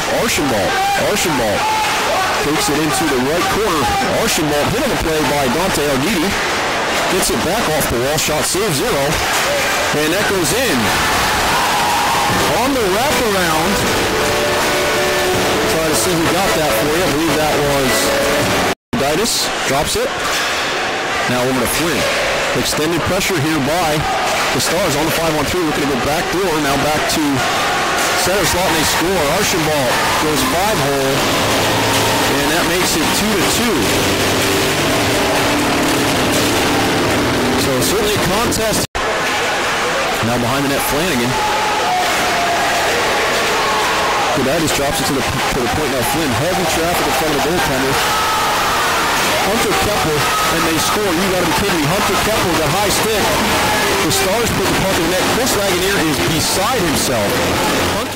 Archambault takes it into the right corner. Archambault hit on the play by Dante Alguidi. Gets it back off the wall. Shot save 0. And that goes in. On the wraparound. Try to see who got that for you. I believe that was Ditus. Drops it. Now over to Flynn. Extended pressure here by the Stars on the 5-on-3. Looking to go back door. Now back to center slot and they score. Archambault goes 5-hole. And that makes it 2-2. So certainly a contest. Now behind the net, Flanagan. Goditis drops it to the point. Now Flynn, heavy traffic in front of the goaltender. Hunter Kepler, and they score. You got to be kidding me. Hunter Kepler, the high stick. The Stars put the puck in the net. Chris Lagunier is beside himself. Hunter